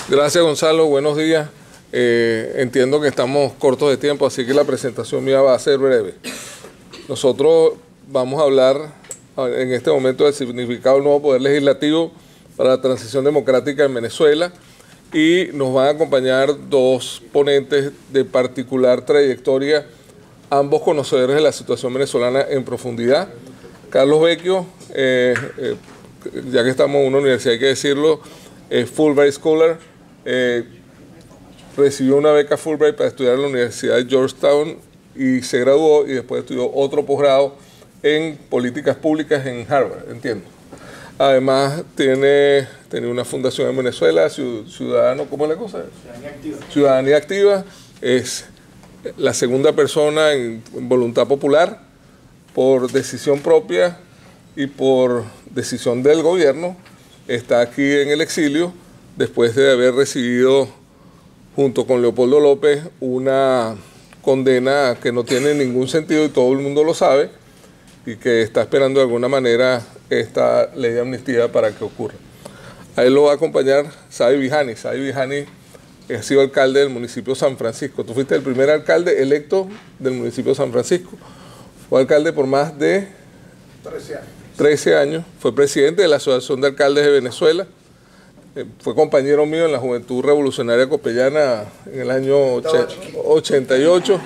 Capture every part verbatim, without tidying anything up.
Gracias, Gonzalo. Buenos días. Eh, entiendo que estamos cortos de tiempo, así que la presentación mía va a ser breve. Nosotros vamos a hablar en este momento del significado del nuevo poder legislativo para la transición democrática en Venezuela, y nos van a acompañar dos ponentes de particular trayectoria, ambos conocedores de la situación venezolana en profundidad. Carlos Vecchio, eh, eh, ya que estamos en una universidad, hay que decirlo, es Fulbright Scholar, eh, recibió una beca Fulbright para estudiar en la Universidad de Georgetown y se graduó, y después estudió otro posgrado en políticas públicas en Harvard, entiendo. Además, tiene, tiene una fundación en Venezuela, Ciudadano, ¿cómo es la cosa? Ciudadanía Activa. Ciudadanía Activa, es la segunda persona en voluntad popular, por decisión propia y por decisión del gobierno. Está aquí en el exilio después de haber recibido, junto con Leopoldo López, una condena que no tiene ningún sentido y todo el mundo lo sabe, y que está esperando de alguna manera esta ley de amnistía para que ocurra. A él lo va a acompañar Saby Vijani. Saby Vijani ha sido alcalde del municipio de San Francisco. Tú fuiste el primer alcalde electo del municipio de San Francisco. Fue alcalde por más de trece años. trece años. Fue presidente de la Asociación de Alcaldes de Venezuela. Eh, fue compañero mío en la Juventud Revolucionaria Copellana en el año ochenta y ocho.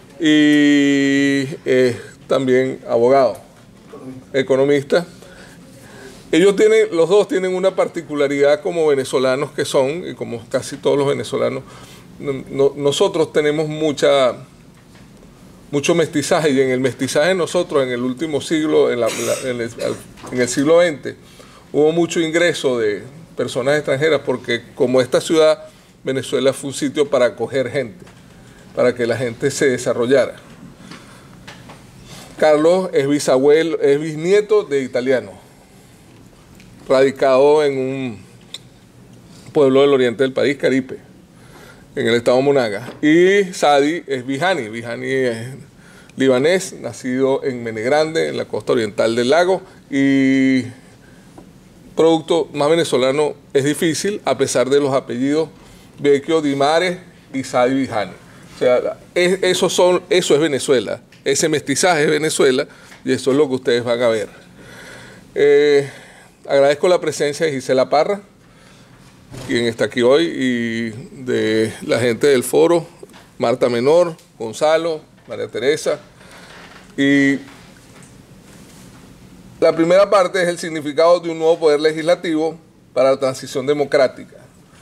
Y eh, también abogado, economista. Ellos tienen, los dos tienen una particularidad como venezolanos que son, y como casi todos los venezolanos. No, nosotros tenemos mucha, mucho mestizaje, y en el mestizaje nosotros en el último siglo, en, la, en, el, en el siglo veinte, hubo mucho ingreso de personas extranjeras, porque como esta ciudad, Venezuela fue un sitio para acoger gente, para que la gente se desarrollara. Carlos es bisabuelo, es bisnieto de italiano, radicado en un pueblo del oriente del país, Caripe, en el estado Monaga. Y Saby es Vijani. Vijani es libanés, nacido en Menegrande, en la costa oriental del lago, y producto más venezolano es difícil, a pesar de los apellidos Vecchio, Di Mare y Saby Vijani. O sea, es, eso, son, eso es Venezuela. Ese mestizaje es Venezuela, y eso es lo que ustedes van a ver. Eh, agradezco la presencia de Gisela Parra, quien está aquí hoy, y de la gente del foro, Marta Menor, Gonzalo, María Teresa. Y la primera parte es el significado de un nuevo poder legislativo para la transición democrática.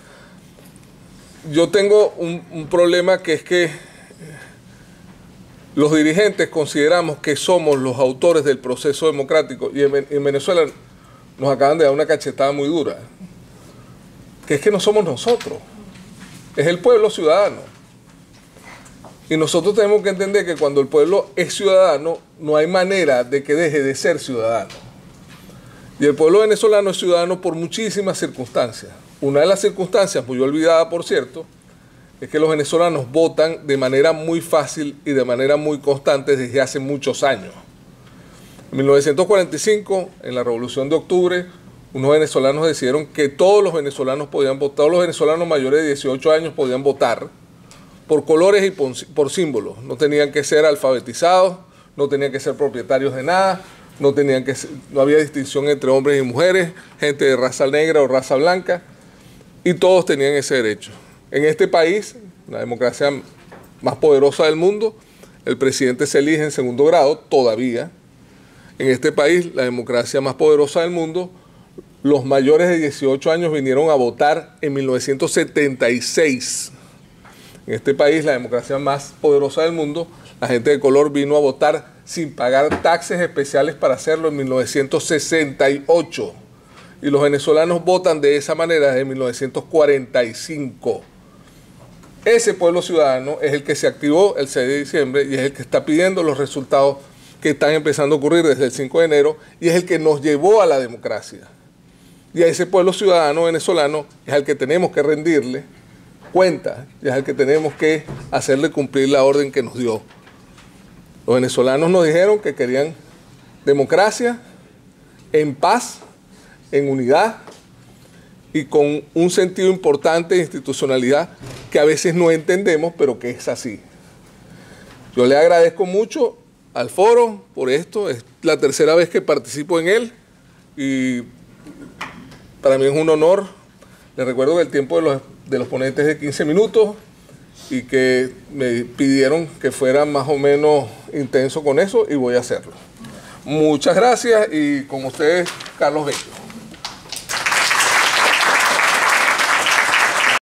Yo tengo un, un problema, que es que los dirigentes consideramos que somos los autores del proceso democrático, y en, en Venezuela nos acaban de dar una cachetada muy dura, que es que no somos nosotros, es el pueblo ciudadano. Y nosotros tenemos que entender que cuando el pueblo es ciudadano, no hay manera de que deje de ser ciudadano. Y el pueblo venezolano es ciudadano por muchísimas circunstancias. Una de las circunstancias, muy olvidada por cierto, es que los venezolanos votan de manera muy fácil y de manera muy constante desde hace muchos años. En mil novecientos cuarenta y cinco, en la Revolución de Octubre, unos venezolanos decidieron que todos los venezolanos podían votar, todos los venezolanos mayores de dieciocho años podían votar por colores y por, por símbolos. No tenían que ser alfabetizados, no tenían que ser propietarios de nada, no, tenían que ser, no había distinción entre hombres y mujeres, gente de raza negra o raza blanca, y todos tenían ese derecho. En este país, la democracia más poderosa del mundo, el presidente se elige en segundo grado, todavía. En este país, la democracia más poderosa del mundo, los mayores de dieciocho años vinieron a votar en mil novecientos setenta y seis. En este país, la democracia más poderosa del mundo, la gente de color vino a votar sin pagar taxes especiales para hacerlo en mil novecientos sesenta y ocho. Y los venezolanos votan de esa manera desde mil novecientos cuarenta y cinco. Ese pueblo ciudadano es el que se activó el seis de diciembre y es el que está pidiendo los resultados que están empezando a ocurrir desde el cinco de enero, y es el que nos llevó a la democracia. Y a ese pueblo ciudadano venezolano es al que tenemos que rendirle cuenta, y es al que tenemos que hacerle cumplir la orden que nos dio. Los venezolanos nos dijeron que querían democracia, en paz, en unidad, y con un sentido importante de institucionalidad que a veces no entendemos, pero que es así. Yo le agradezco mucho al foro por esto, es la tercera vez que participo en él y para mí es un honor. Les recuerdo que el tiempo de los, de los ponentes es de quince minutos y que me pidieron que fuera más o menos intenso con eso y voy a hacerlo. Muchas gracias y con ustedes, Carlos Bello.